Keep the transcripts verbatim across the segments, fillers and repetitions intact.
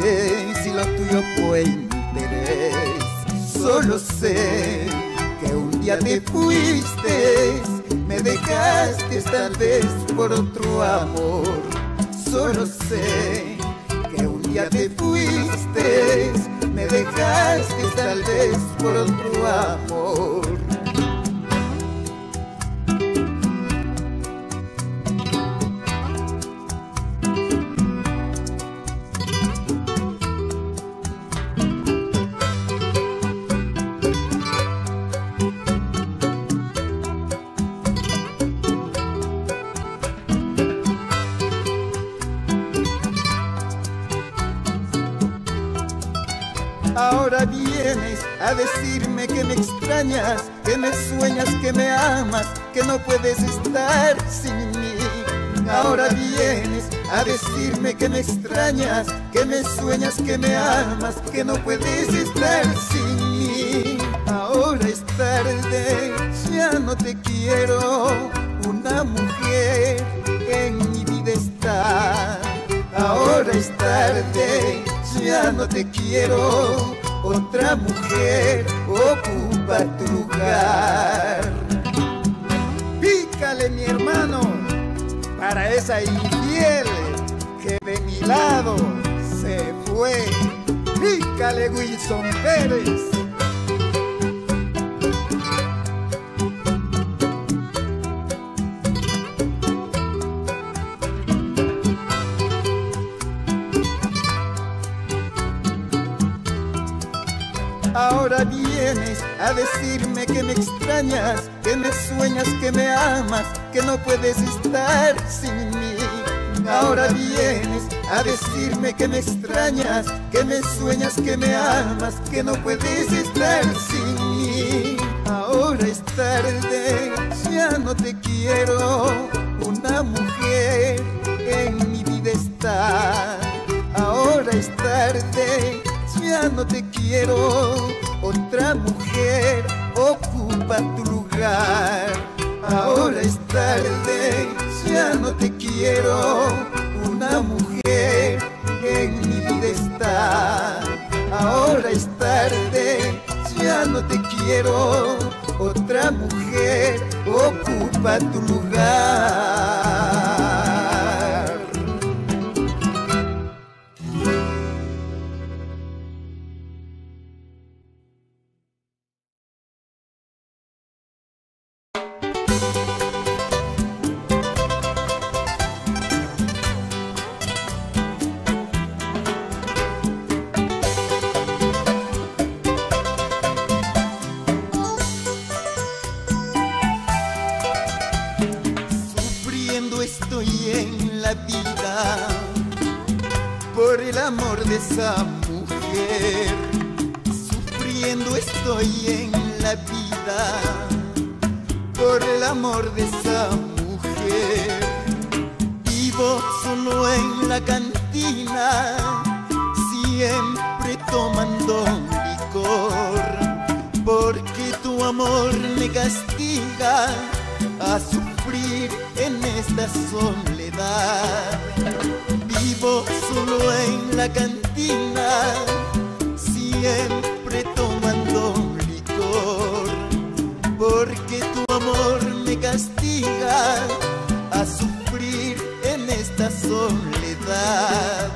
sé si lo tuyo fue interés. Solo sé que un día te fuiste, me dejaste tal vez por otro amor. Solo sé que un día te fuiste, me dejaste tal vez por otro amor. Ahora vienes a decirme que me extrañas, que me sueñas, que me amas, que no puedes estar sin mí. Ahora vienes a decirme que me extrañas, que me sueñas, que me amas, que no puedes estar sin mí. Ahora es tarde, ya no te quiero, una mujer en mi vida está. Ahora es tarde, ya no te quiero, otra mujer ocupa tu lugar. Pícale, mi hermano, para esa infiel que de mi lado se fue. Pícale, Wilson Pérez. Ahora vienes a decirme que me extrañas, que me sueñas, que me amas, que no puedes estar sin mí. Ahora vienes a decirme que me extrañas, que me sueñas, que me amas, que no puedes estar sin mí. Ahora es tarde, ya no te quiero, una mujer en mi vida está. Ahora es tarde, ya no te quiero, otra mujer ocupa tu lugar. Ahora es tarde, ya no te quiero, una mujer en mi vida está. Ahora es tarde, ya no te quiero, otra mujer ocupa tu lugar. De esa mujer, sufriendo estoy en la vida por el amor de esa mujer. Vivo solo en la cantina, siempre tomando licor, porque tu amor me castiga a sufrir en esta soledad. Vivo solo en la cantina, siempre tomando licor, porque tu amor me castiga a sufrir en esta soledad.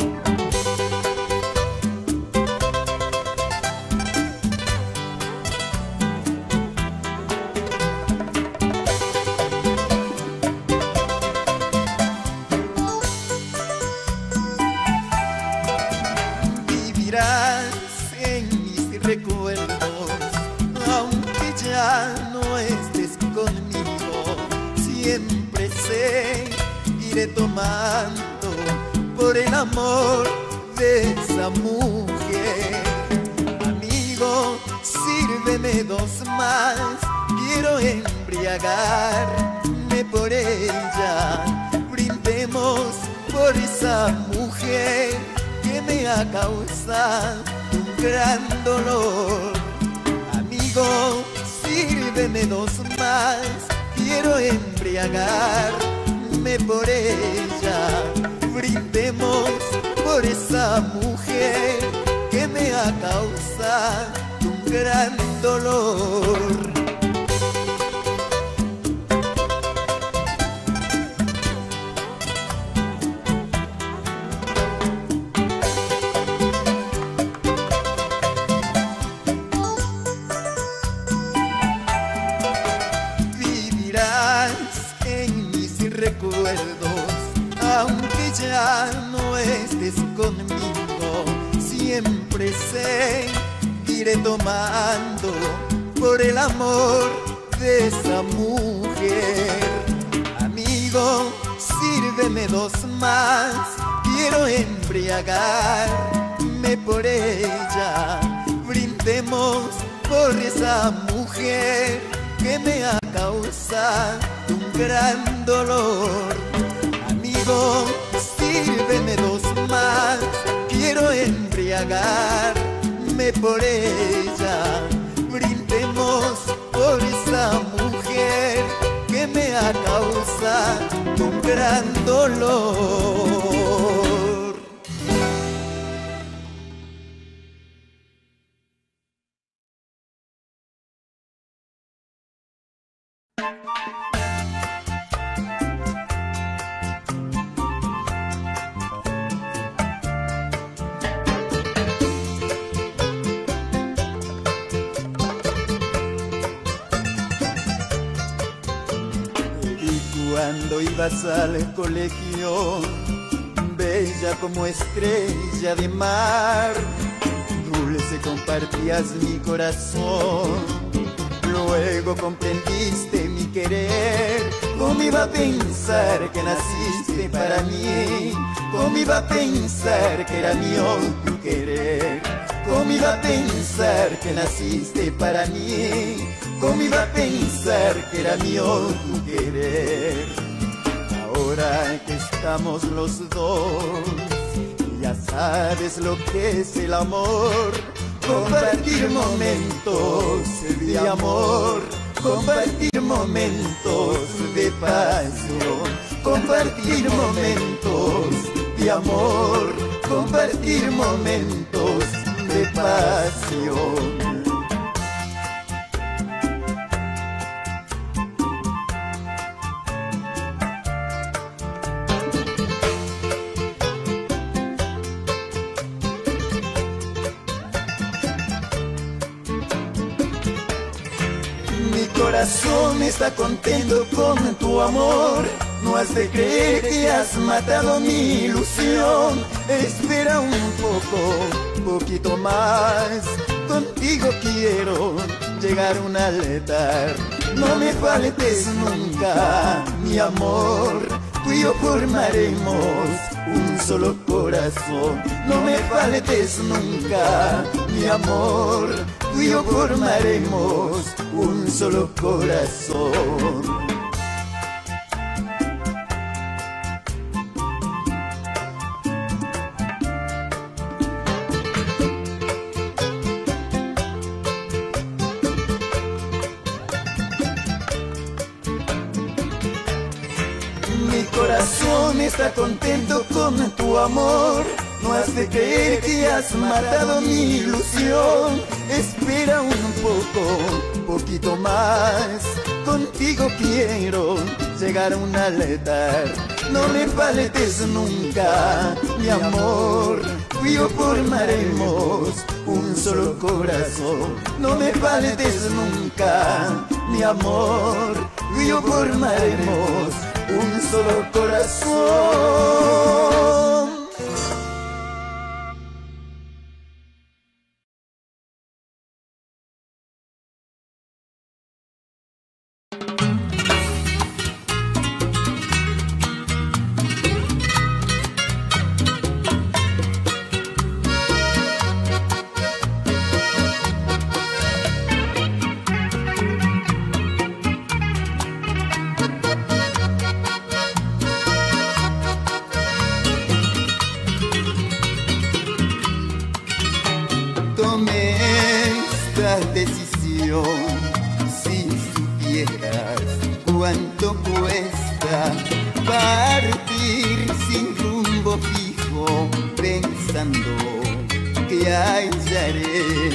En mis recuerdos, aunque ya no estés conmigo, siempre seguiré tomando por el amor de esa mujer. Amigo, sírveme dos más, quiero embriagarme por ella. Brindemos por esa mujer que me ha causado un gran dolor. Amigo, sírveme dos más, quiero embriagarme por ella. Brindemos por esa esa mujer que me ha causado un gran dolor. Recuerdos, aunque ya no estés conmigo, siempre seguiré tomando por el amor de esa mujer. Amigo, sírveme dos más, quiero embriagarme por ella. Brindemos por esa mujer que me ha causado un gran dolor. Amigo, sírveme dos más, quiero embriagarme por ella. Brindemos por esa mujer que me ha causado un gran dolor. Cuando ibas al colegio, bella como estrella de mar, dulce compartías mi corazón. Luego comprendiste mi querer. ¿Cómo iba a pensar que naciste para mí? ¿Cómo iba a pensar que era mío tu querer? ¿Cómo iba a pensar que naciste para mí? ¿Cómo iba a pensar que era mío tu querer? Ahora que estamos los dos, ya sabes lo que es el amor. Compartir momentos de amor, compartir momentos de pasión, compartir momentos de amor, compartir momentos de pasión. Mi corazón está contento con tu amor. No has de creer que has matado mi ilusión. Espera un poco, poquito más. Contigo quiero llegar a un altar. No me faltes nunca, mi amor. Tú y yo formaremos un solo corazón. No me faltes nunca, mi amor. Tú y yo formaremos un solo corazón. Mi corazón está contento con tu amor. No has de creer que has matado mi ilusión. Espera un poco, poquito más. Contigo quiero llegar a un altar. No me faltes nunca, mi amor. Tú y yo formaremos un solo corazón. No me faltes nunca, mi amor. Tú y yo formaremos un solo corazón. Decisión, si supieras cuánto cuesta partir sin rumbo fijo, pensar pensando que hallaré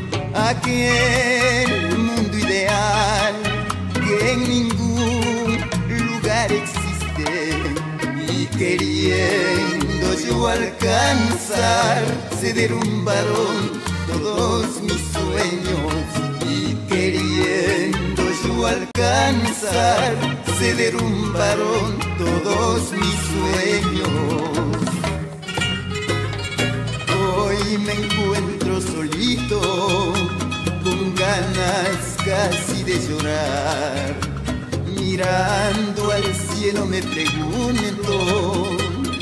aquel mundo ideal que en ningún lugar existe, y queriendo yo alcanzar se derrumbaron todos mis sueños, y queriendo yo alcanzar se derrumbaron todos mis sueños. Hoy me encuentro solito, con ganas casi de llorar. Mirando al cielo me pregunto,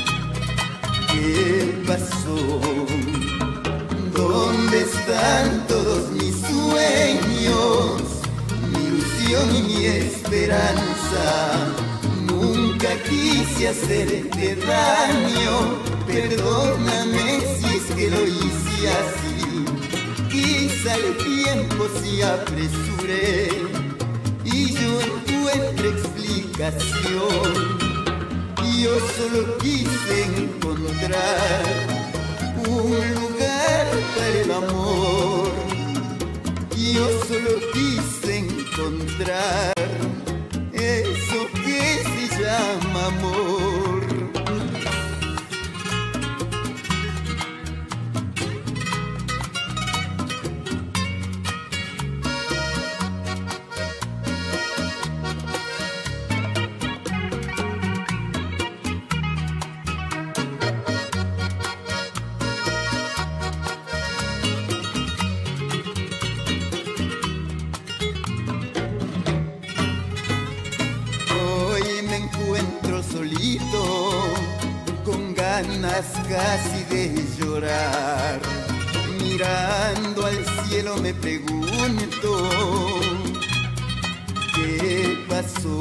¿qué pasó? ¿Dónde están todos mis sueños? Mi ilusión y mi esperanza. Nunca quise hacerte daño, perdóname si es que lo hice así. Quizá el tiempo se apresure y yo encuentre explicación. Yo solo quise encontrar un lugar para el amor. Yo solo quise encontrar eso que se llama amor. Solito, con ganas casi de llorar, mirando al cielo me pregunto, ¿qué pasó?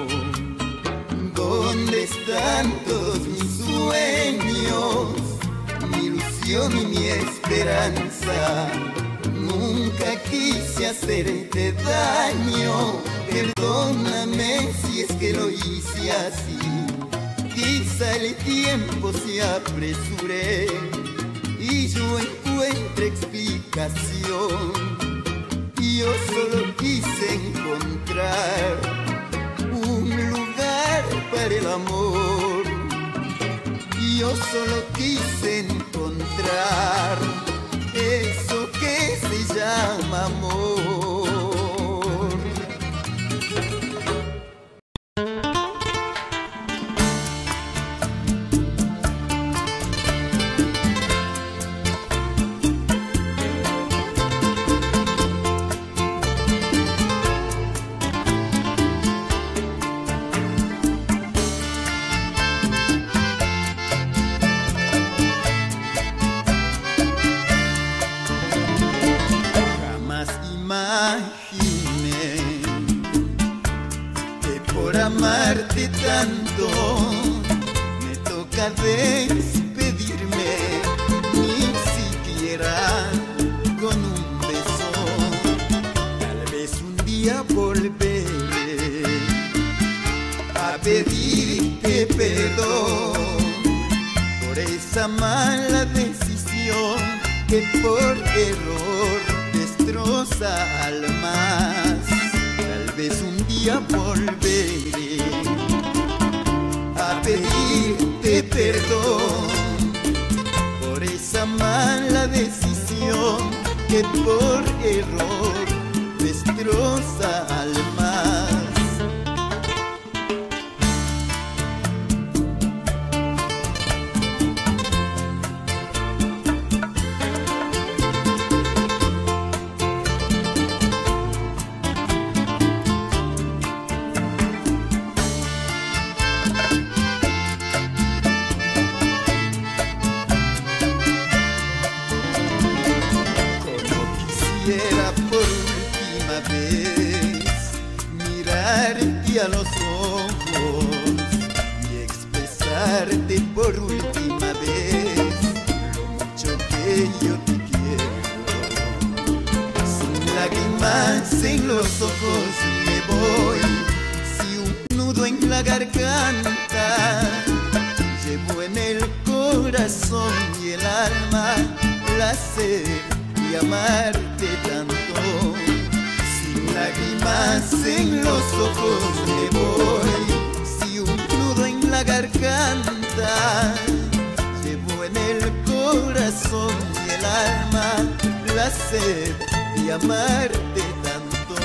¿Dónde están todos mis sueños? Mi ilusión y mi esperanza. Nunca quise hacerte daño, perdóname si es que lo hice así. Quizá el tiempo se apresure y yo encuentre explicación. Yo solo quise encontrar un lugar para el amor. Yo solo quise encontrar eso que se llama amor. Amarte tanto, me toca despedirme, ni siquiera con un beso. Tal vez un día volveré a pedirte perdón por esa mala decisión que por error destroza almas. Tal vez un día volveré a pedirte perdón por esa mala decisión que por error destroza almas. Quisiera por última vez mirarte a los ojos y expresarte por última vez lo mucho que yo te quiero. Sin lágrimas en los ojos me voy, si un nudo en la garganta llevo en el corazón. corazón y el alma la sed de amarte tanto. Sin lágrimas en los ojos me voy, si un nudo en la garganta, llevo en el corazón y el alma la sed de amarte tanto.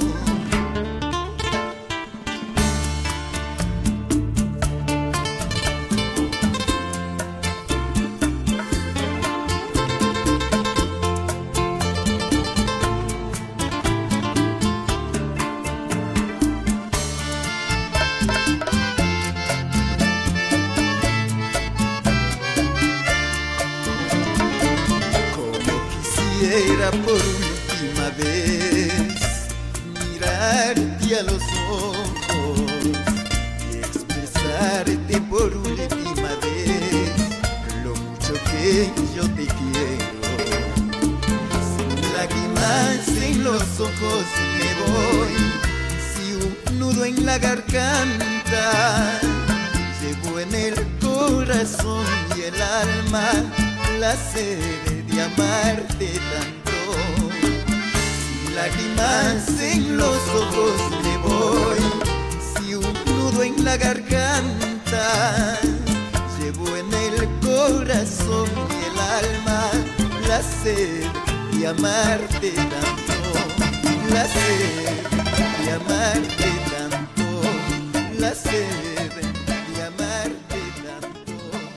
Quisiera por última vez mirarte a los ojos y expresarte por última vez lo mucho que yo te quiero. Sin lágrimas en los ojos me voy, si un nudo en la garganta, llevo en el corazón y el alma la sed de amarte tanto. Sin lágrimas en los ojos me voy, si un nudo en la garganta, llevo en el corazón y el alma la sed de amarte tanto. La sed de amarte tanto, la sed de amarte tanto.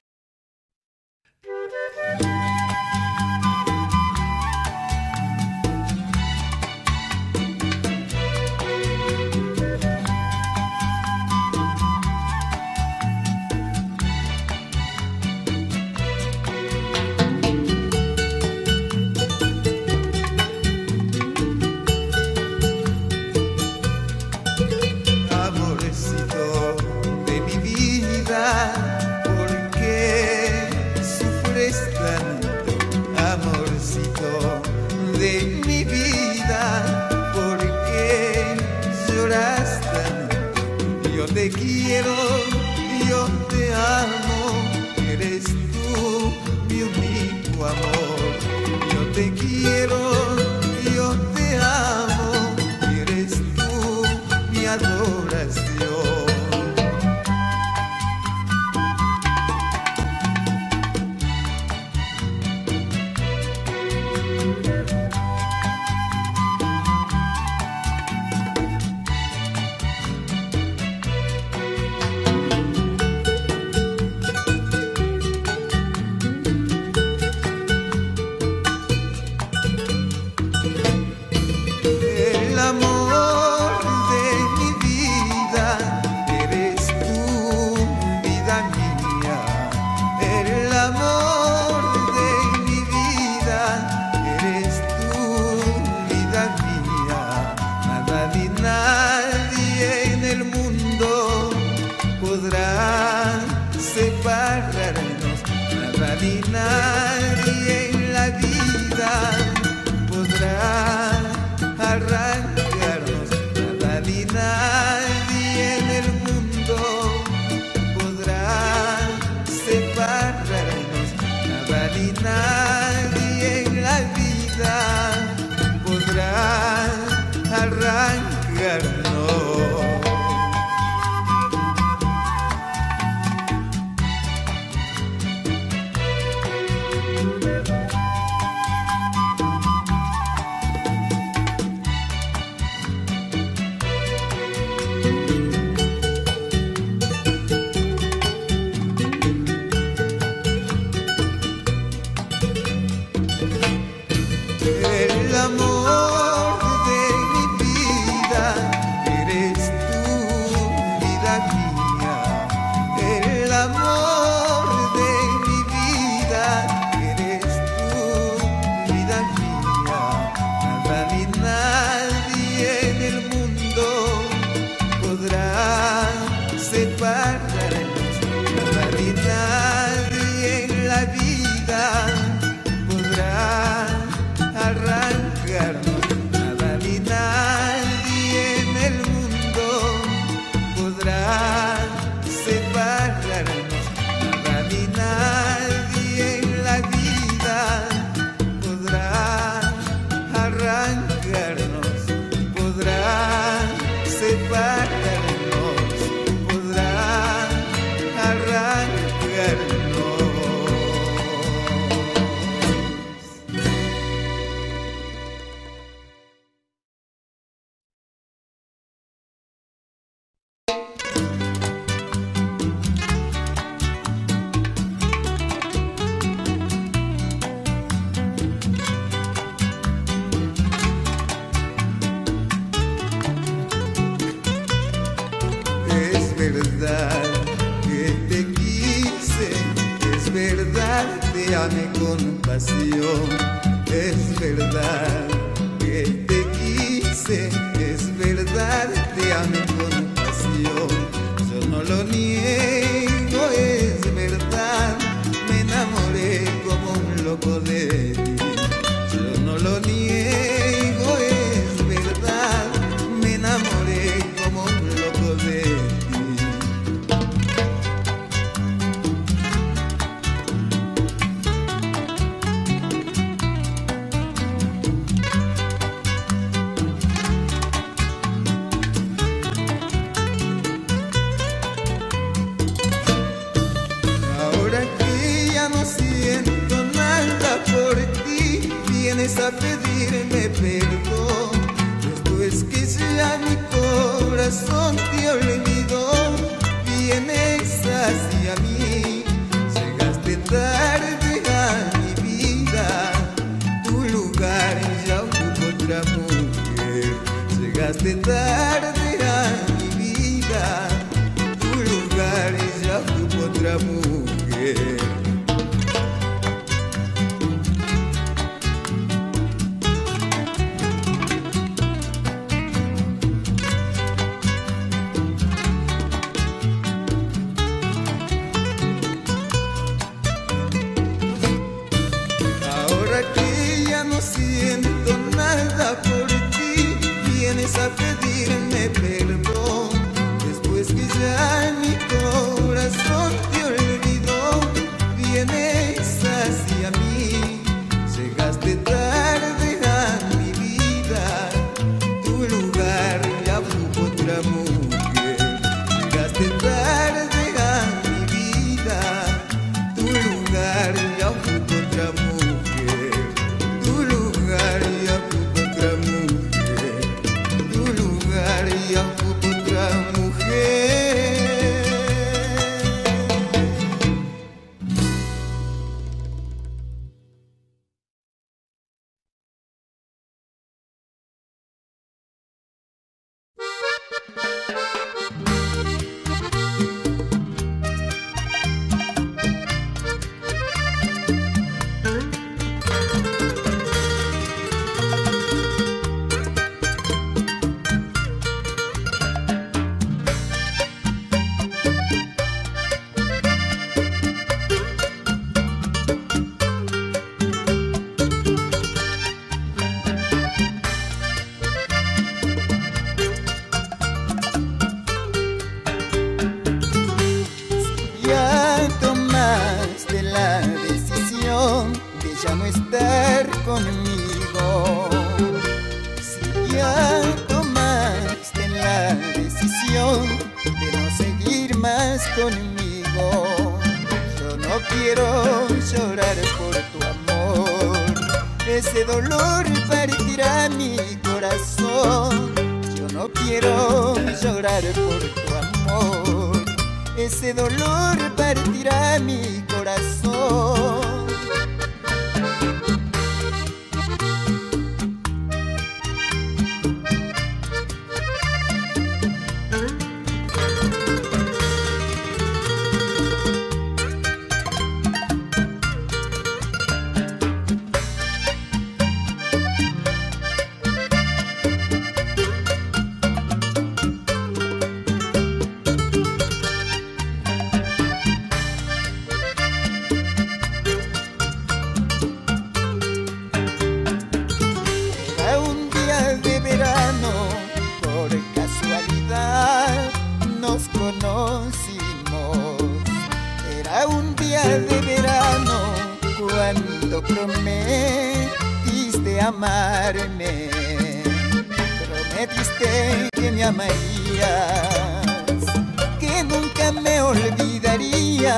Te quiero, yo te amo, eres tú mi único amor. Yo te quiero, yo te amo, eres tú mi adoración. Ni nadie en la vida podrá arrancarnos, nada ni nadie en el mundo podrá separarnos, nada ni nadie en la vida podrá arrancarnos. verdad, te amé con pasión. Es verdad que te quise, es verdad, te amé con pasión. Yo no lo niego, es verdad, me enamoré como un loco de ti. Yo no lo niego, es verdad, me enamoré como un loco de ti. Vienes a pedirme perdón, después que ya mi corazón te olvidó. Vienes hacia mí, llegaste tarde a mi vida. Tu lugar ya ocupó otra mujer. Llegaste tarde a mi vida. Tu lugar ya ocupó otra mujer. Siento nada por ti, vienes a pedirme perdón, después que ya mi corazón te olvidó. Vienes hacia mí, llegaste tarde a mi vida. Tu lugar ya ocupó otra mujer. Llegaste tarde a mi vida. Tu lugar ya ocupó otra mujer. Ya no estar conmigo. Si ya tomaste la decisión de no seguir más conmigo, yo no quiero llorar por tu amor. Ese dolor partirá mi corazón. Yo no quiero llorar por tu amor. Ese dolor partirá mi corazón. de verano, cuando prometiste amarme, prometiste que me amarías, que nunca me olvidarías,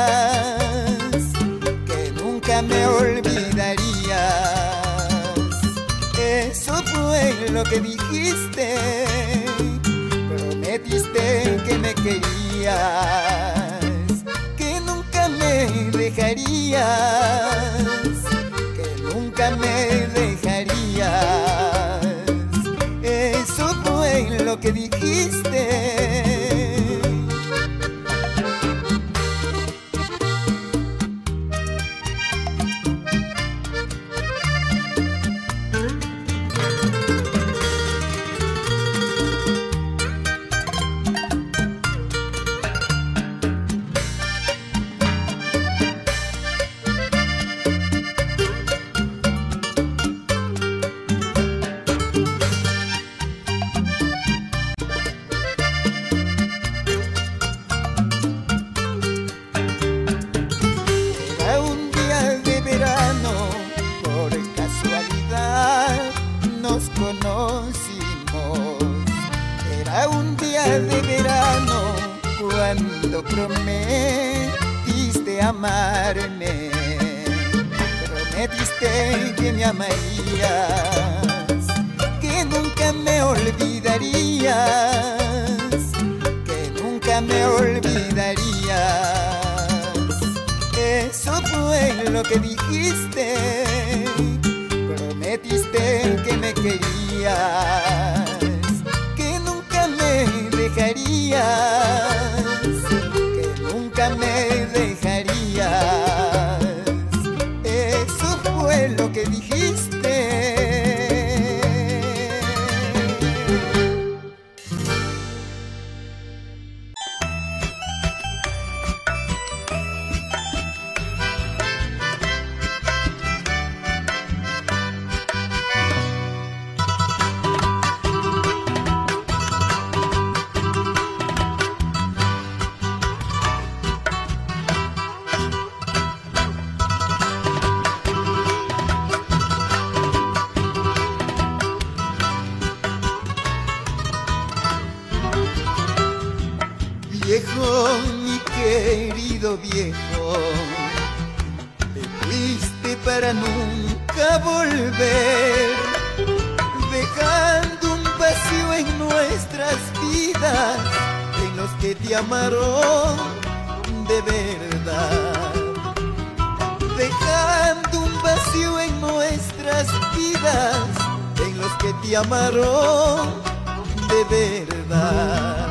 que nunca me olvidarías. Eso fue lo que dijiste, prometiste que me querías, que nunca me dejarías, que nunca me dejarías. Eso fue lo que dijiste. cuando prometiste amarme, prometiste que me amarías, que nunca me olvidarías, que nunca me olvidarías. Eso fue lo que dijiste, prometiste que me querías, que nunca me dejarías, que nunca me dejarías. Eso fue lo que dijiste. Viejo, mi querido viejo, te fuiste para nunca volver, dejando un vacío en nuestras vidas, en los que te amaron de verdad. Dejando un vacío en nuestras vidas, en los que te amaron de verdad.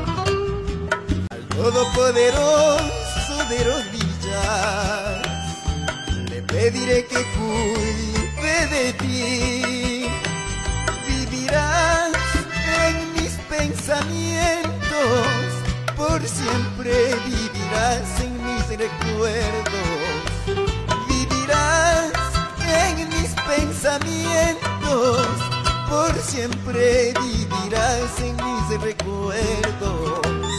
Todopoderoso de rodillas, le pediré que cuide de ti. Vivirás en mis pensamientos, por siempre vivirás en mis recuerdos. Vivirás en mis pensamientos, por siempre vivirás en mis recuerdos.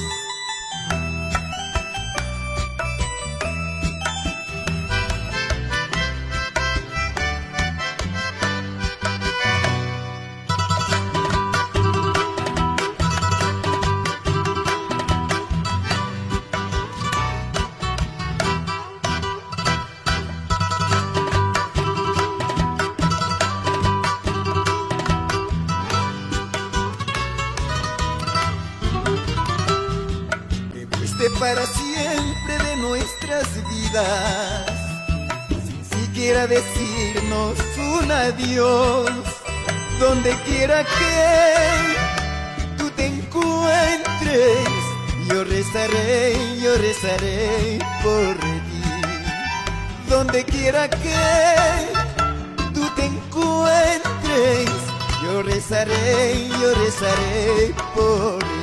Para siempre de nuestras vidas, sin siquiera decirnos un adiós. Donde quiera que tú te encuentres, yo rezaré, yo rezaré por ti. Donde quiera que tú te encuentres, yo rezaré, yo rezaré por ti.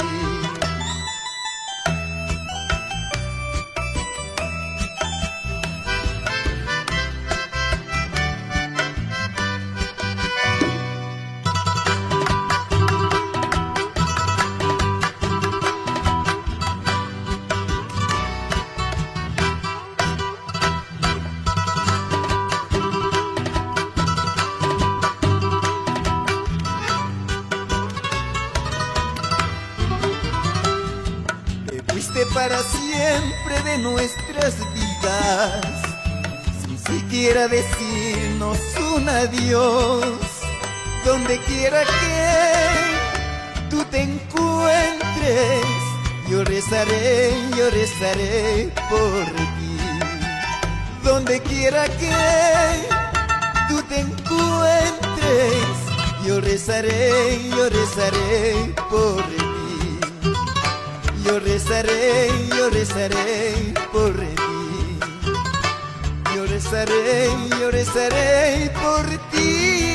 Para siempre de nuestras vidas, sin siquiera decirnos un adiós. Donde quiera que tú te encuentres, yo rezaré, yo rezaré por ti. Donde quiera que tú te encuentres, yo rezaré, yo rezaré por ti. Yo rezaré, yo rezaré por ti. Yo rezaré, yo rezaré por ti.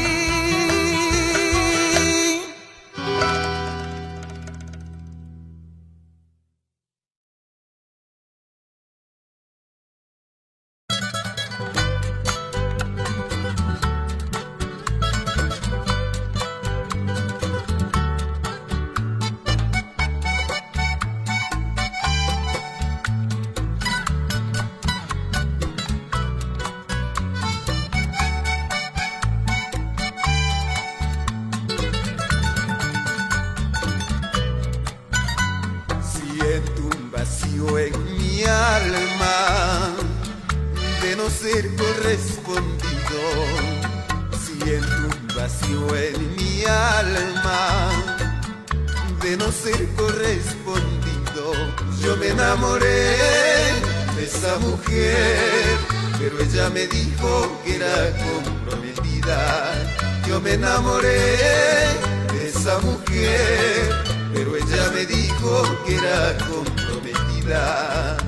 correspondido, siento un vacío en mi alma de no ser correspondido. Yo me enamoré de esa mujer, pero ella me dijo que era comprometida. Yo me enamoré de esa mujer, pero ella me dijo que era comprometida.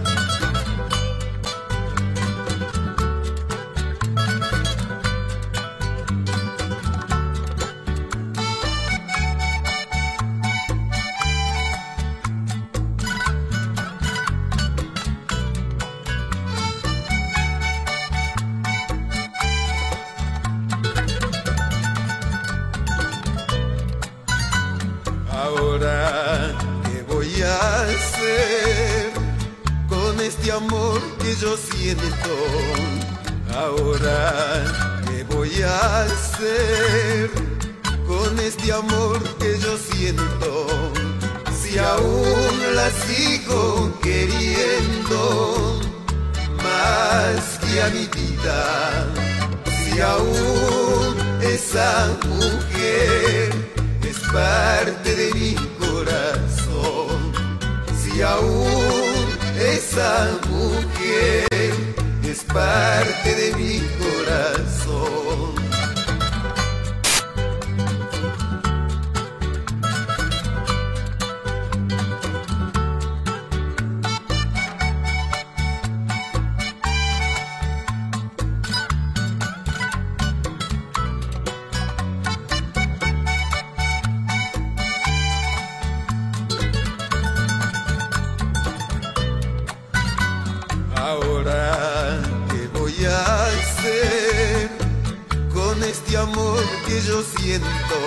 Ahora, ¿qué voy a hacer con este amor que yo siento? Ahora, ¿qué voy a hacer con este amor que yo siento? Si aún la sigo queriendo más que a mi vida, si aún esa mujer es parte de mi corazón, si aún esa mujer es parte de mi corazón. Ahora, ¿qué voy a hacer con este amor que yo siento?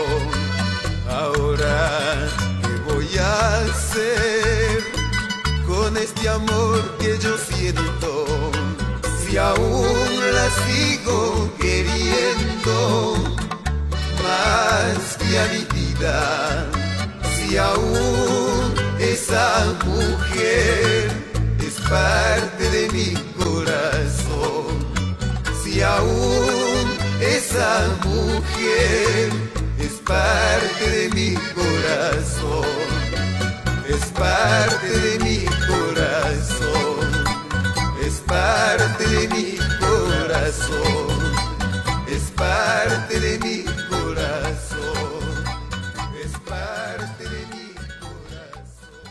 Ahora, ¿qué voy a hacer con este amor que yo siento? Si aún la sigo queriendo más que a mi vida, si aún esa mujer es parte de mi corazón, si aún esa mujer es parte de mi corazón, es parte de mi corazón, es parte de mi corazón, es parte de mi corazón, es parte de mi corazón.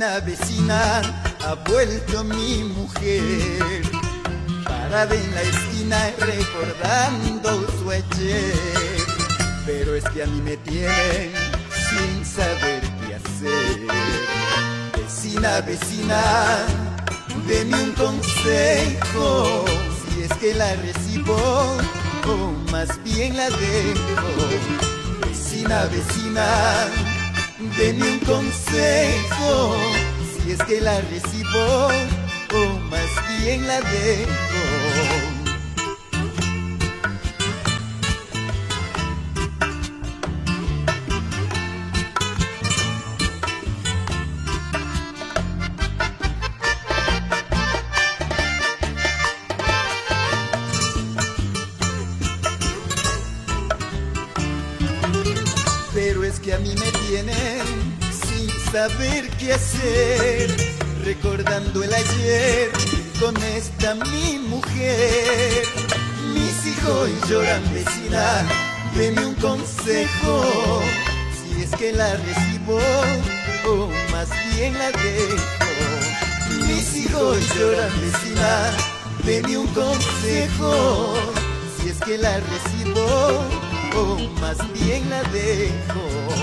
Vecina, vecina, ha vuelto mi mujer, parada en la esquina recordando su ayer. Pero es que a mí me tienen sin saber qué hacer. Vecina, vecina, deme un consejo, si es que la recibo o más bien la dejo. Vecina, vecina, deme un consejo, si es que la recibo o más bien la dejo. Pero es que a mí me tienen sin saber qué hacer, recordando el ayer con esta mi mujer. Mis hijos lloran, vecina, deme un consejo, si es que la recibo o más bien la dejo. Mis hijos lloran, vecina, deme un consejo, si es que la recibo o más bien la dejo.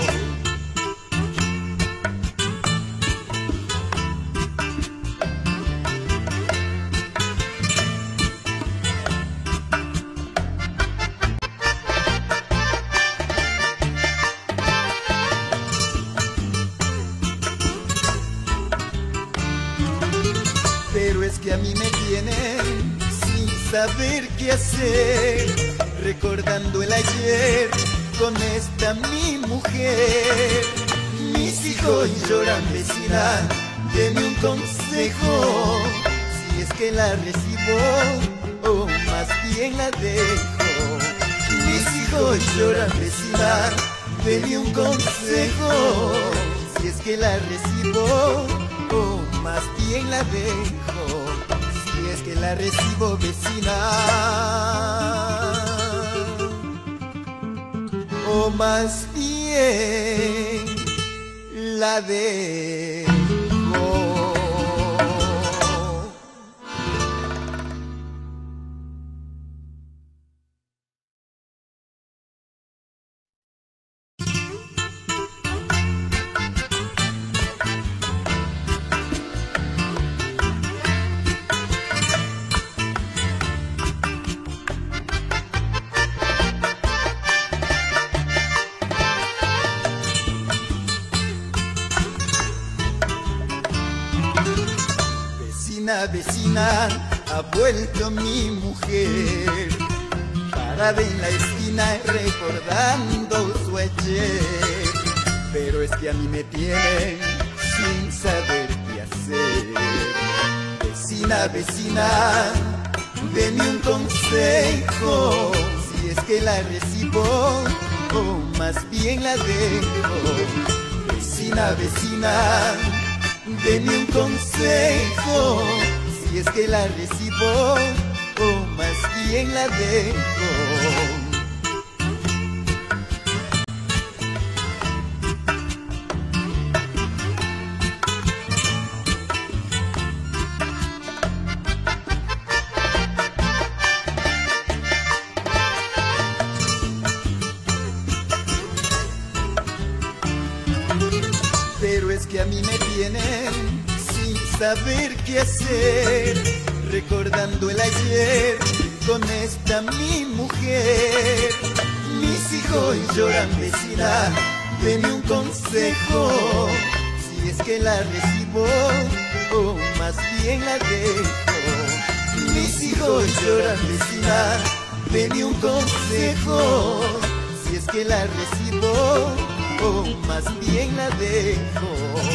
Pero es que a mí me tienen sin saber qué hacer, recordando el ayer con esta mi mujer. Mis hijos lloran, vecina, deme un consejo, si es que la recibo o más bien la dejo. Mis hijos lloran, vecina, deme un consejo, si es que la recibo o más bien la dejo. Si es que la recibo, vecina, o más bien la dejo. Vecina, vecina, ha vuelto mi mujer, parada en la esquina recordando su ayer. Pero es que a mí me tienen sin saber qué hacer. Vecina, vecina, deme un consejo, si es que la recibo o más bien la dejo. Vecina, vecina, deme un consejo, si es que la recibo o más bien la dejo. Pero es que a mí me tienen sin saber qué hacer, recordando el ayer con esta mi mujer. Mis hijos lloran, vecina, deme un consejo, si es que la recibo o más bien la dejo. Mis hijos lloran, vecina, deme un consejo, si es que la recibo o más bien la dejo.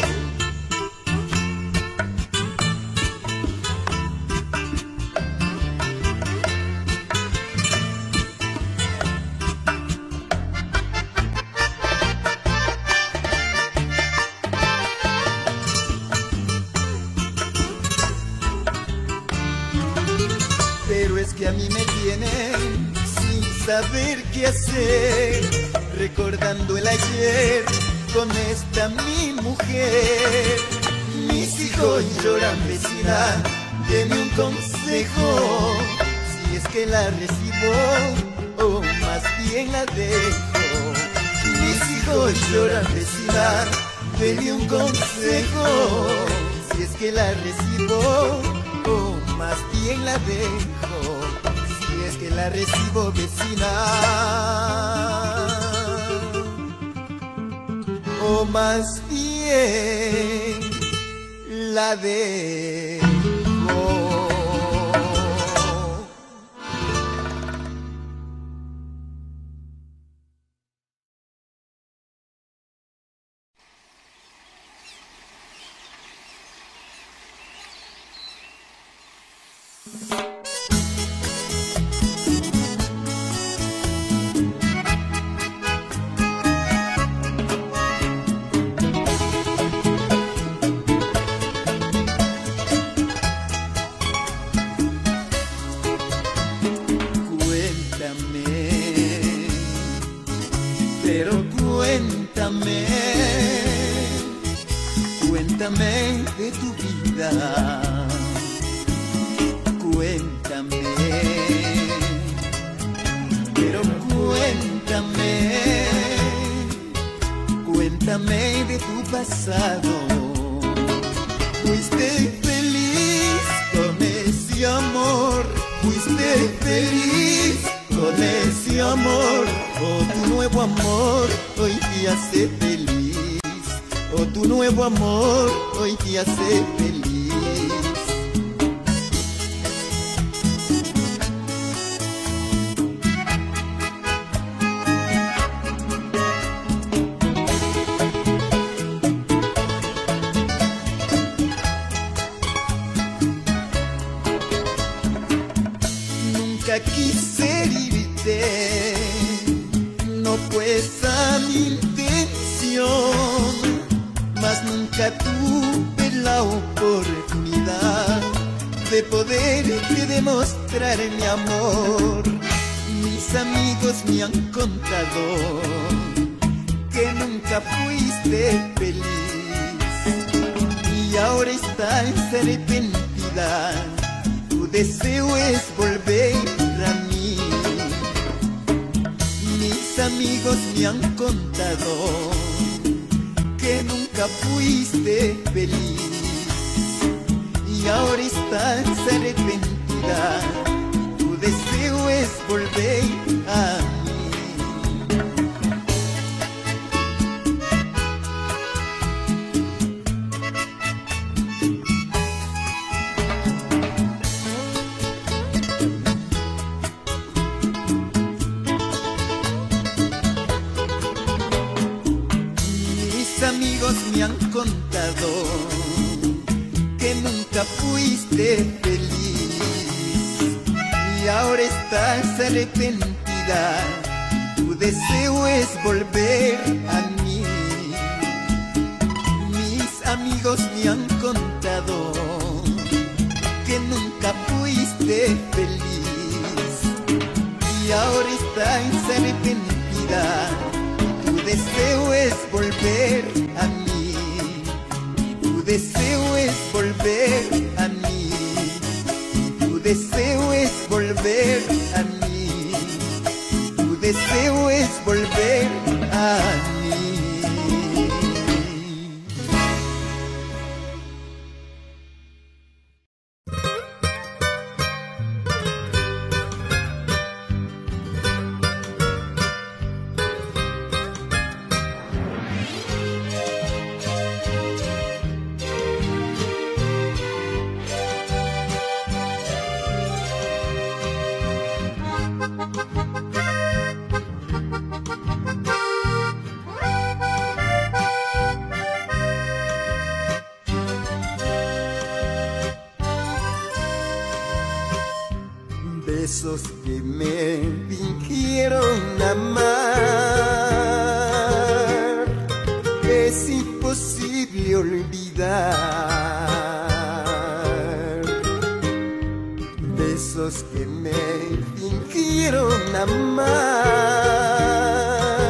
Pero es que a mí me tienen sin saber qué hacer, recordando el ayer con esta mi mujer. Mis hijos lloran, vecina, deme un consejo, si es que la recibo o más bien la dejo. Mis hijos lloran, vecina, deme un consejo, si es que la recibo o más bien la dejo. Si es que la recibo, vecina, o más bien la dejo. Pero cuéntame, cuéntame de tu vida, cuéntame, pero cuéntame, cuéntame de tu pasado. Fuiste feliz con ese amor, fuiste feliz con ese amor, o tu nuevo amor hoy te hace feliz, o tu nuevo amor hoy te hace feliz. Nunca quise herirte, no fue esa mi intención, mas nunca tuve la oportunidad de poderte demostrar mi amor. Mis amigos me han contado que nunca fuiste feliz y ahora estás arrepentida. Tu deseo es volver a mí. Mis amigos me han contado que nunca fuiste feliz y ahora estás arrepentida. Tu deseo es volver a mí. Amigos me han contado que nunca fuiste feliz y ahora estás arrepentida. Tu deseo es volver a mí. Mis amigos me han contado que nunca fuiste feliz y ahora estás arrepentida. Tu deseo es volver a mí, tu deseo es volver a mí, tu deseo es volver a mí, tu deseo es volver a mí. Besos que me fingieron amar, es imposible olvidar. Besos que me fingieron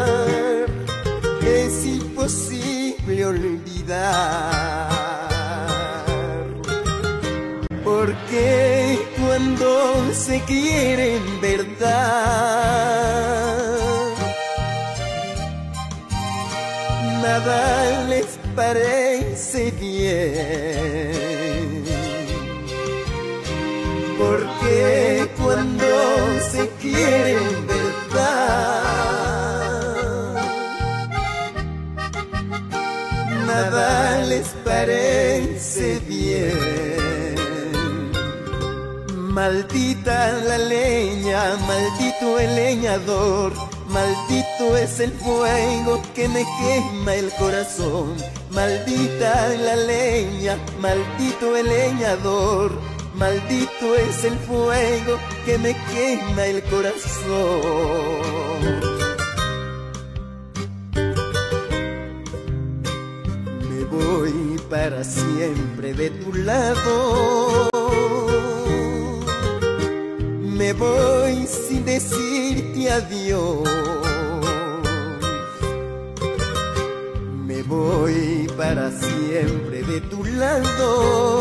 amar, es imposible olvidar. quieren verdad, nada les parece bien, porque cuando se quieren verdad, nada les parece bien. Maldita la leña, maldito el leñador, maldito es el fuego que me quema el corazón. Maldita la leña, maldito el leñador, maldito es el fuego que me quema el corazón. Me voy para siempre de tu lado, me voy sin decirte adiós. Me voy para siempre de tu lado,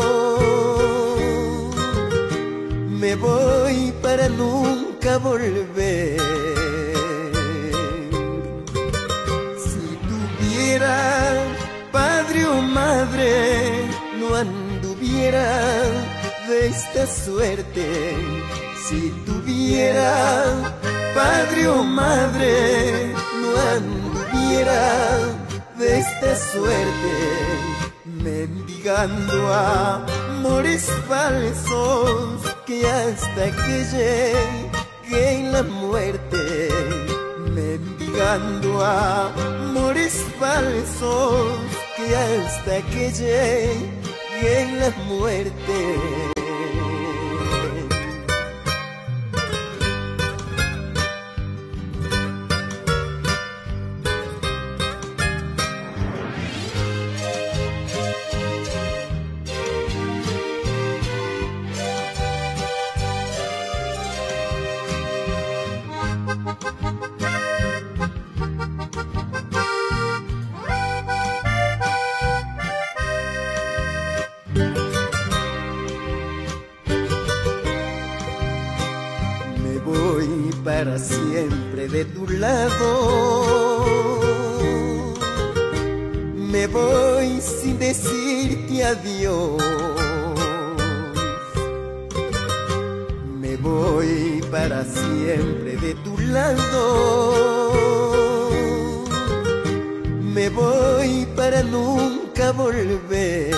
me voy para nunca volver. Si tuviera padre o madre, no anduviera de esta suerte. Si tuviera padre o madre, no anduviera de esta suerte, mendigando amores falsos, que hasta que llegue la muerte, mendigando amores falsos, que hasta que llegue la muerte. Para siempre de tu lado, me voy sin decirte adiós. Me voy para siempre de tu lado, me voy para nunca volver.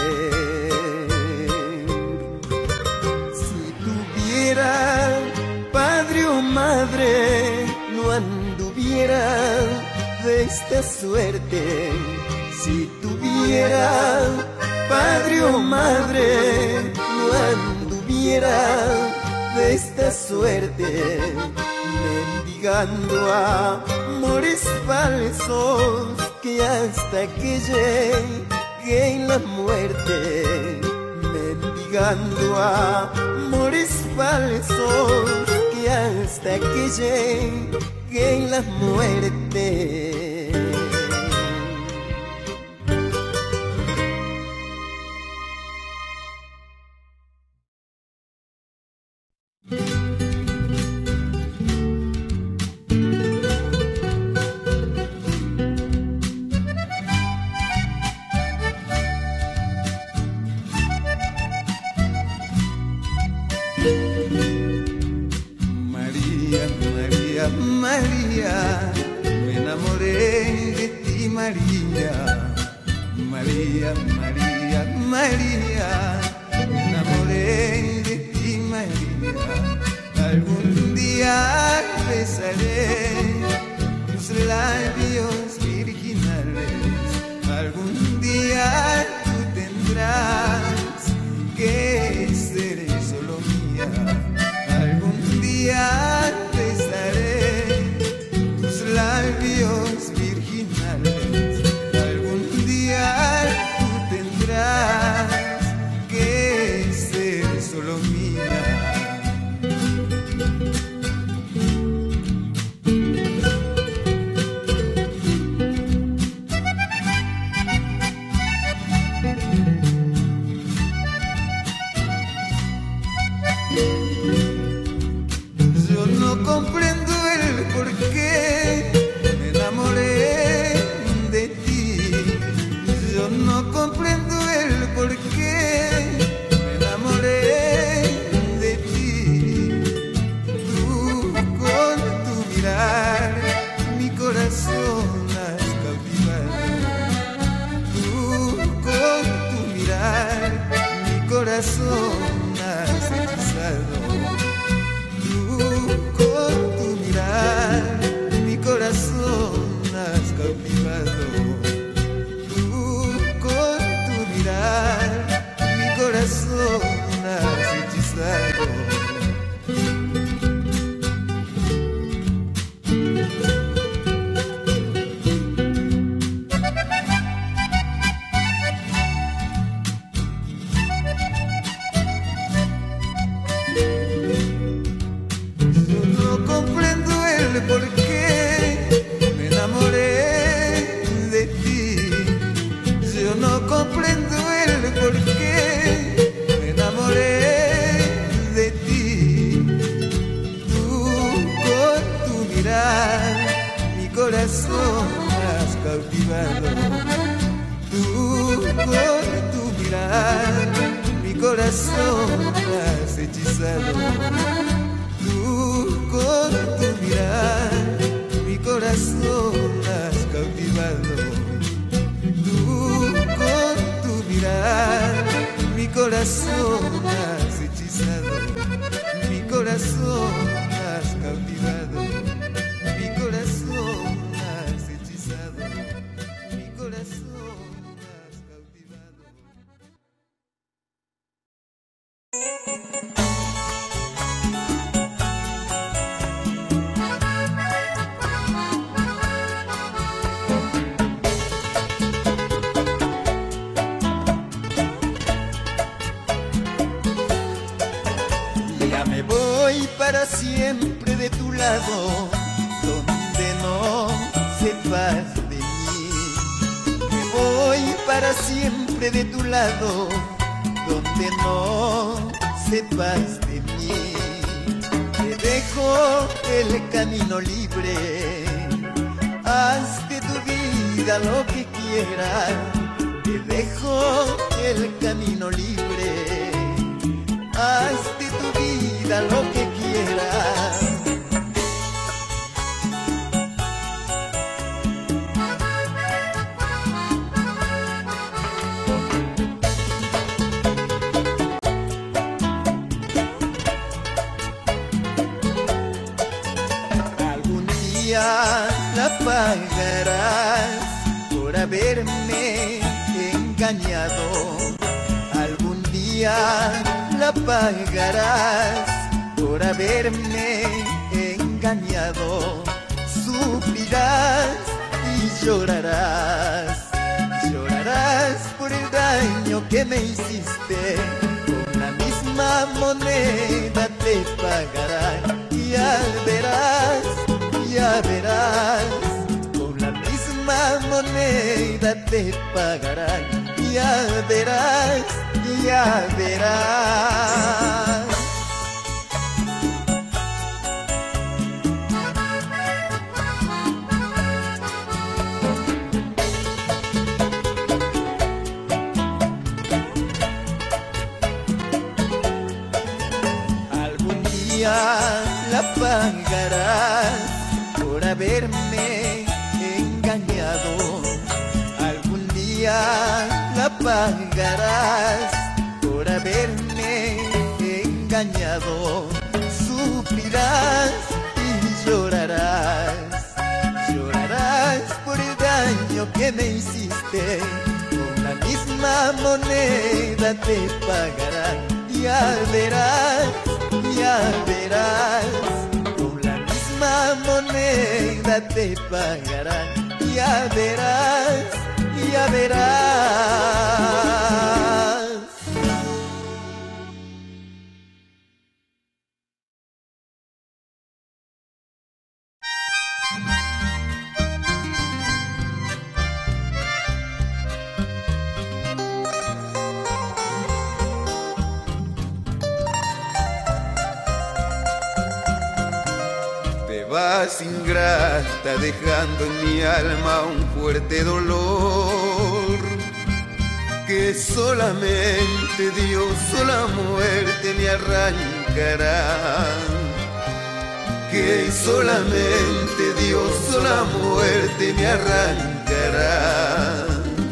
Si tuviera padre o madre, no anduviera de esta suerte. Si tuviera padre o madre, no anduviera de esta suerte, mendigando amores falsos, que hasta que llegue la muerte, mendigando amores falsos, que hasta que llegue la muerte. María, María, María, me enamoré de ti, María. María, María, María, me enamoré de ti, María. Algún día besaré tus labios virginales. Algún día tú tendrás que ser solo mía. Algún día besaré tus labios virginales. Algún día tú tendrás que ser solo mía. mirar mi corazón has cautivado. Tú con tu mirar mi corazón has hechizado. Tú con tu mirar mi corazón has cautivado. Tú con tu mirar mi corazón has hechizado. ¿Por qué me enamoré de ti? Yo no comprendo el por qué me enamoré de ti. Tú con tu mirar mi corazón has cautivado. Tú con tu mirar mi corazón has hechizado. Con tu mirar mi corazón has cautivado. Tú con tu mirar mi corazón has hechizado. Mi corazón has cautivado. Mi corazón has hechizado. Mi corazón has cautivado. Para siempre de tu lado, donde no sepas de mí. Me voy para siempre de tu lado, donde no sepas de mí. Te dejo el camino libre, haz de tu vida lo que quieras. Te dejo el camino libre, haz de tu vida lo que quieras. Algún día la pagarás por haberme engañado. Algún día la pagarás por haberme engañado. Sufrirás y llorarás, llorarás por el daño que me hiciste. Con la misma moneda te pagarán. Ya verás, ya verás, con la misma moneda te pagarán. Ya verás, ya verás. Algún día la pagarás por haberme engañado. Algún día la pagarás por haberme engañado. Sufrirás y llorarás, llorarás por el daño que me hiciste. Con la misma moneda te pagarán. Ya verás, ya verás, con la misma moneda te pagarán. Ya verás, ya verás. Vas ingrata dejando en mi alma un fuerte dolor que solamente Dios o la muerte me arrancará. que solamente Dios o la muerte me arrancará.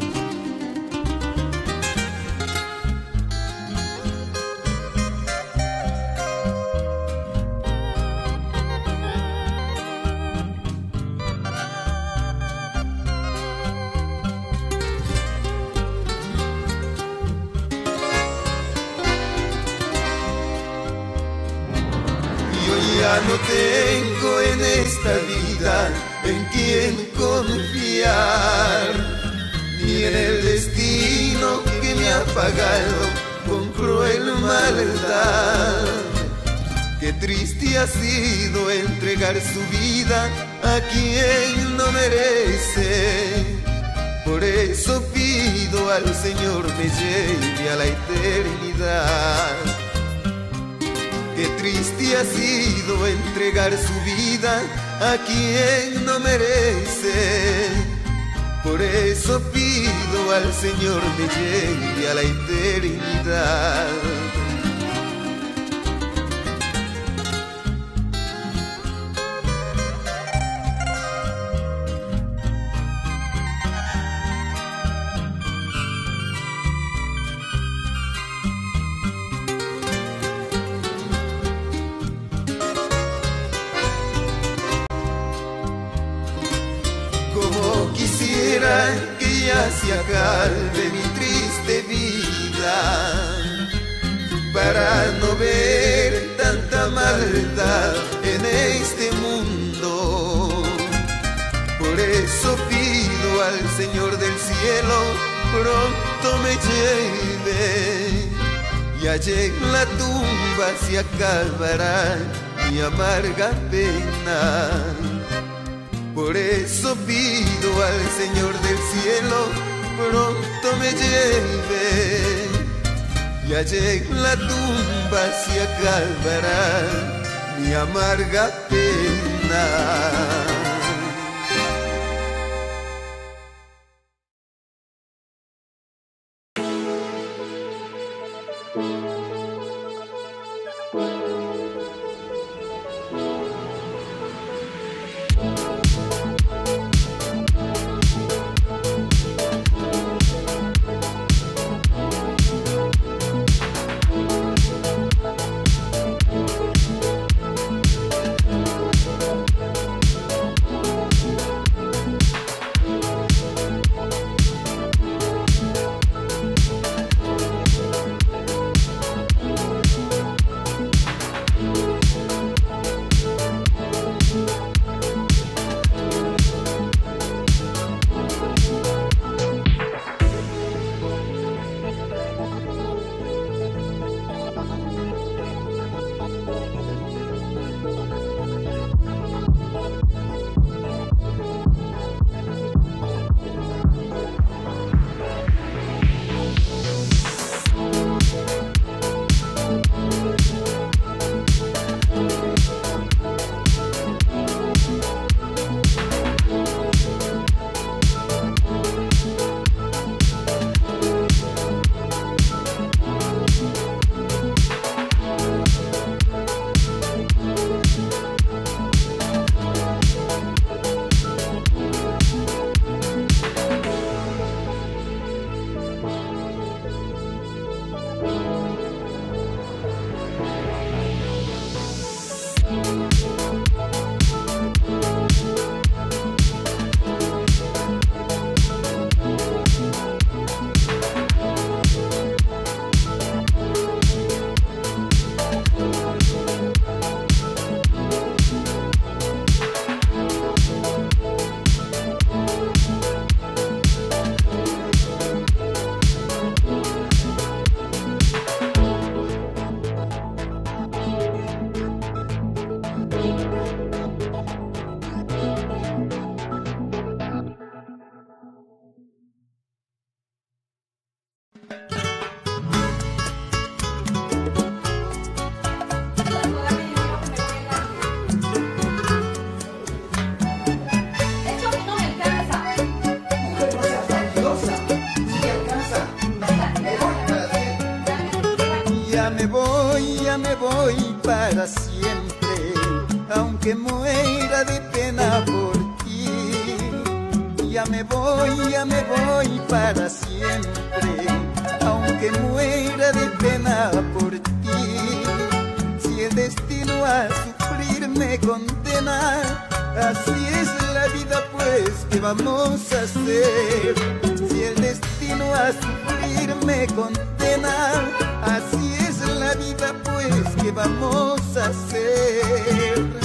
Ya no tengo en esta vida en quien confiar, ni en el destino que me ha pagado con cruel maldad. Qué triste ha sido entregar su vida a quien no merece. Por eso pido al Señor me lleve a la eternidad. Qué triste ha sido entregar su vida a quien no merece. Por eso pido al Señor me lleve a la eternidad. Que ya se acabe mi triste vida, para no ver tanta maldad en este mundo. Por eso pido al Señor del cielo pronto me lleve, y allí en la tumba se acabará mi amarga pena. Por eso pido al Señor del cielo pronto me lleve, y allí en la tumba se acabará mi amarga pena. aunque muera de pena por ti. Ya me voy, ya me voy para siempre, aunque muera de pena por ti. Si el destino a sufrir me condena, así es la vida pues, ¿qué vamos a hacer? Si el destino a sufrir me condena, así es la vida pues, ¿qué vamos a hacer?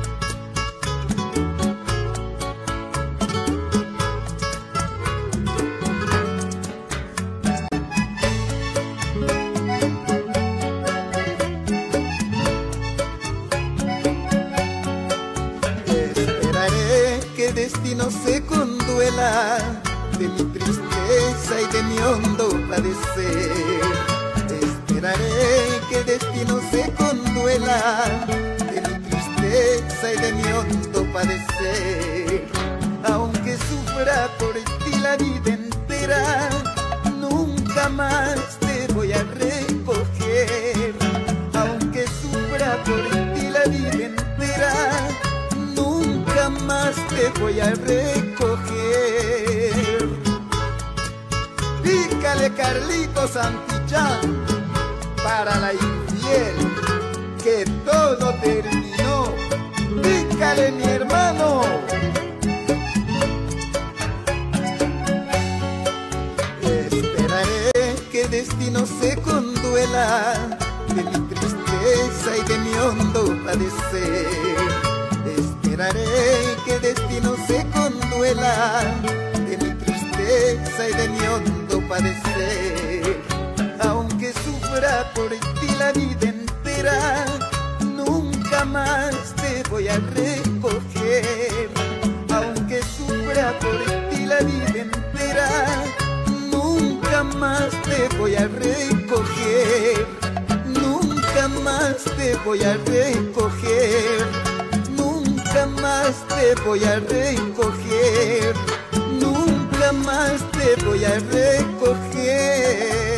Destino se conduela de mi tristeza y de mi hondo padecer. Esperaré que el destino se conduela de mi tristeza y de mi hondo padecer. Aunque sufra por ti la vida entera, nunca más te voy a recoger. Aunque sufra por ti la vida entera, nunca más te voy a recoger. Pícale Carlitos Santillán para la infiel, que todo terminó. Pícale mi hermano. Esperaré que el destino se conduela de mi tristeza y de mi hondo padecer. Esperaré que el destino se conduela de mi tristeza y de mi hondo padecer. Aunque sufra por ti la vida entera, nunca más te voy a recoger. Aunque sufra por ti la vida entera, nunca más te voy a recoger. Nunca más te voy a recoger. Nunca más te voy a recoger, nunca más te voy a recoger.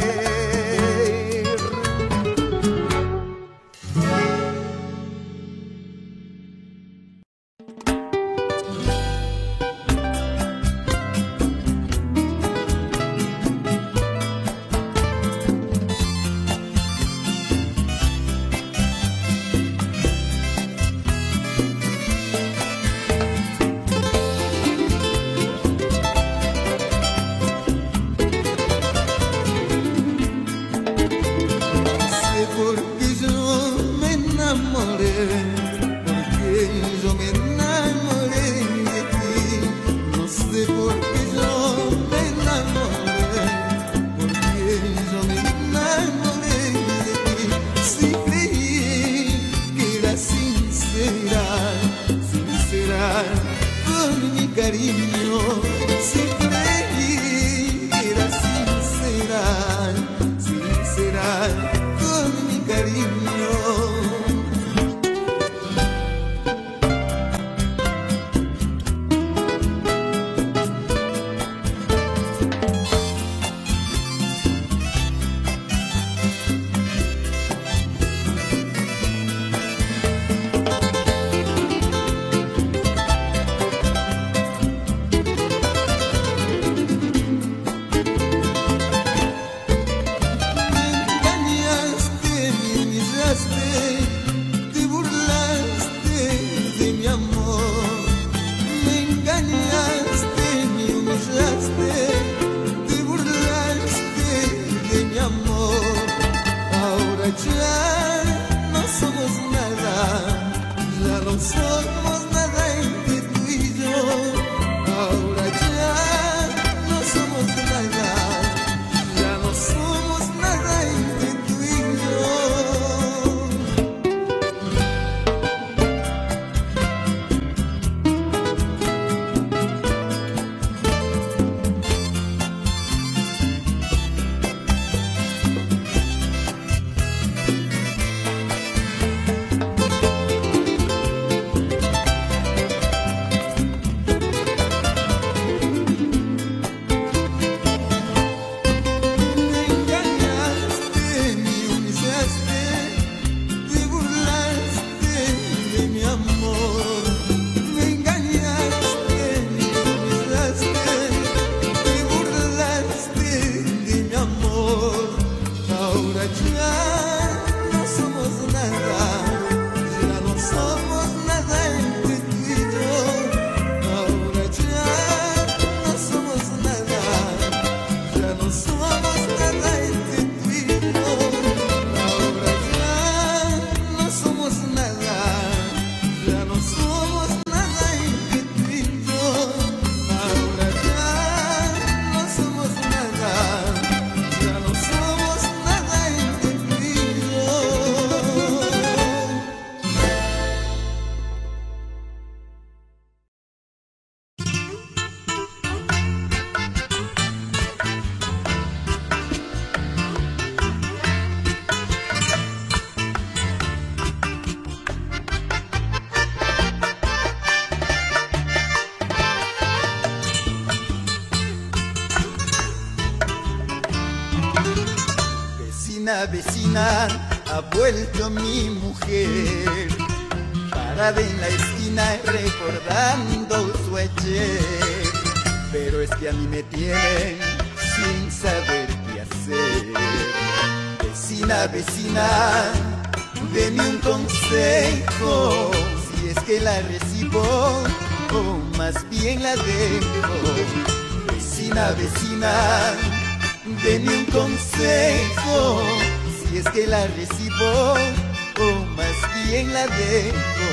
vecina, vecina, ha vuelto mi mujer, parada en la esquina recordando su ayer. Pero es que a mí me tienen sin saber qué hacer. Vecina, vecina, deme un consejo, si es que la recibo o más bien la dejo. Vecina, vecina, deme un consejo, si es que la recibo o más bien la dejo.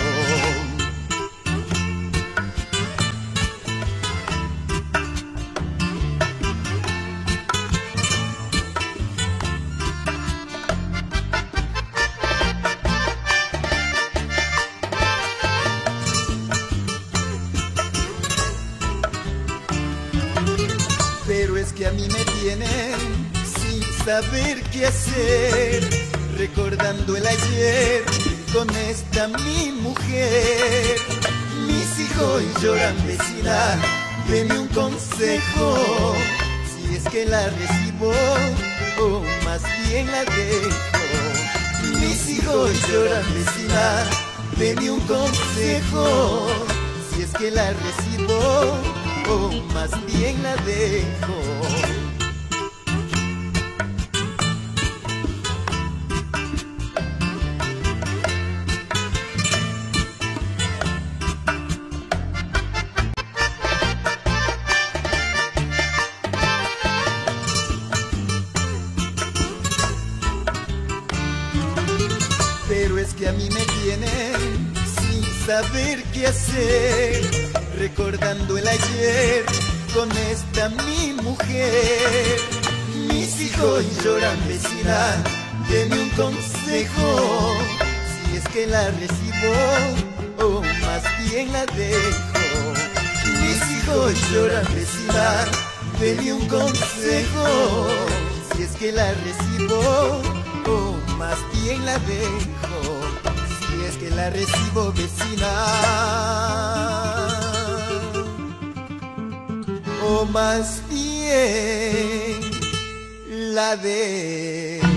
Pero es que a mí me tienen sin saber qué hacer, recordando el ayer con esta mi mujer. Mis hijos lloran, vecina, deme un consejo, si es que la recibo o más bien la dejo. Mis hijos lloran, vecina, deme un consejo, si es que la recibo o más bien la dejo. Pero es que a mí me tienen sin saber qué hacer, recordando el ayer con esta mi mujer. Mis hijos lloran, vecina, deme un consejo, si es que la recibo o más bien la dejo. Mis hijos lloran, vecina, deme un consejo, si es que la recibo o más bien la dejo. Si es que la recibo, vecina, o más bien la dejo.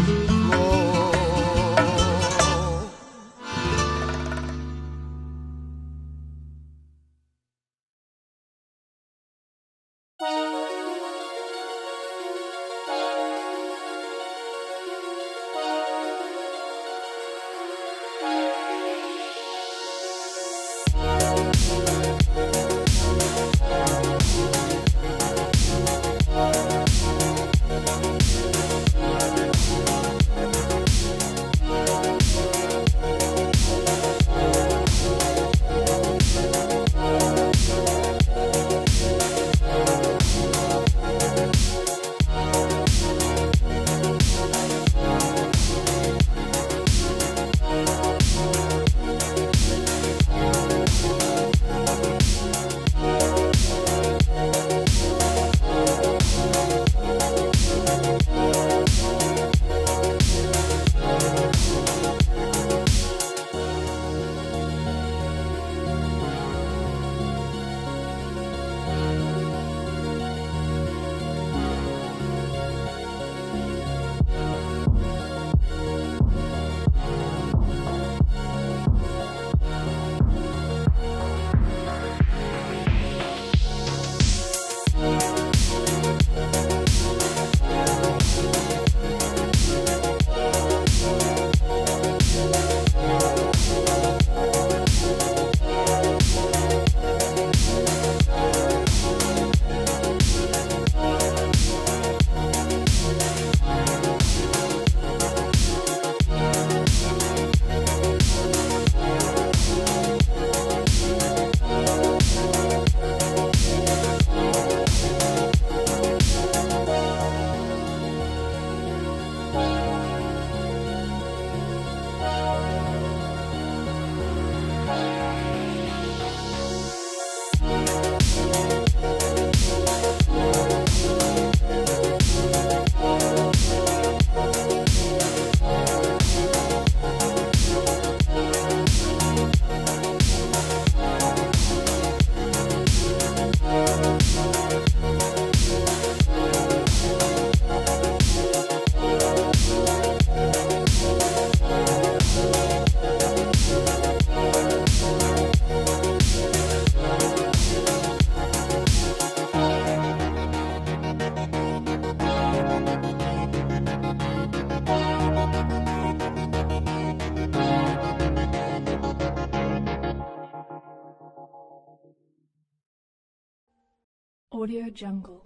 Audio Jungle.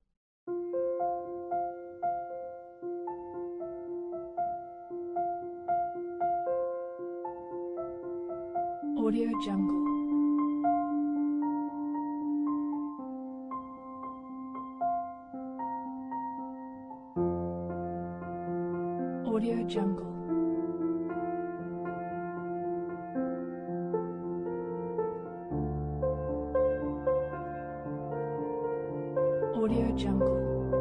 Audio Jungle. Audio Jungle. Audio Jungle.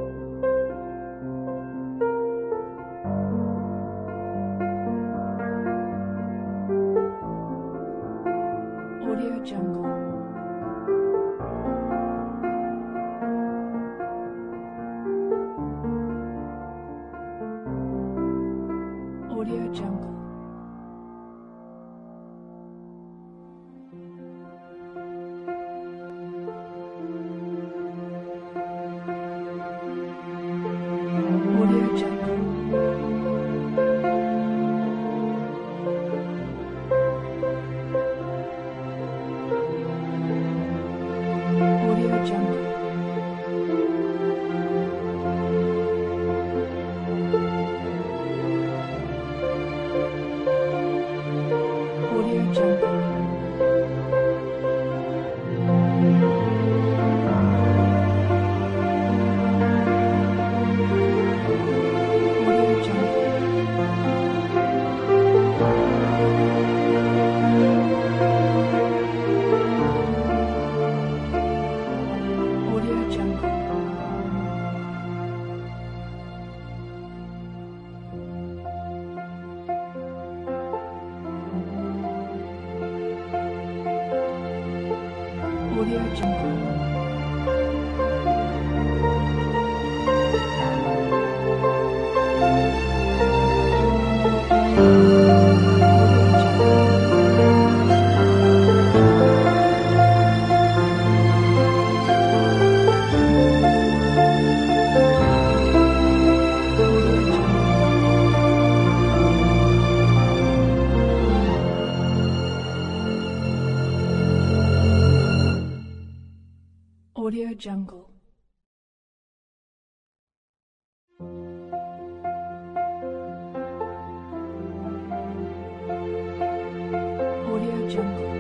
Audio Jungle. Audio Jungle. Audio Jungle. Audio Jungle. Audio Jungle. Audio Jungle. Audio Jungle. Audio Jungle. Audio Jungle. Audio Jungle.